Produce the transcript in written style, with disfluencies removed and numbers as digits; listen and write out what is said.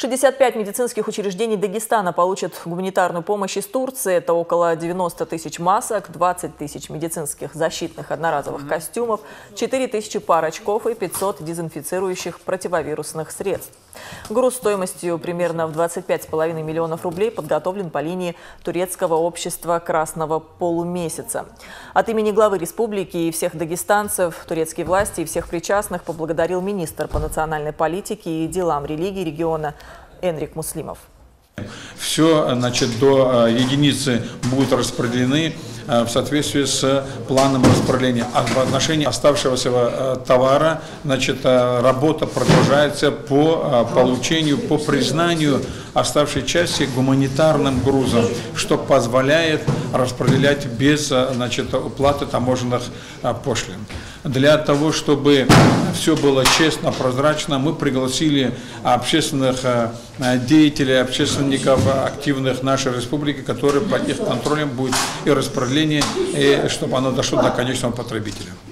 65 медицинских учреждений Дагестана получат гуманитарную помощь из Турции. Это около 90 тысяч масок, 20 тысяч медицинских защитных одноразовых костюмов, 4 тысячи пар очков и 500 дезинфицирующих противовирусных средств. Груз стоимостью примерно в 25,5 миллионов рублей подготовлен по линии турецкого общества Красного полумесяца. От имени главы республики и всех дагестанцев, турецкие власти и всех причастных поблагодарил министр по национальной политике и делам религии региона Энрик Муслимов. Все, до единицы будут распределены в соответствии с планом распределения. А в отношении оставшегося товара, работа продолжается по получению, по признанию оставшей части гуманитарным грузом, что позволяет распределять без уплаты таможенных пошлин. Для того, чтобы все было честно, прозрачно, мы пригласили общественных деятелей, общественников активных нашей республики, которые под их контролем будет и распределение, и чтобы оно дошло до конечного потребителя.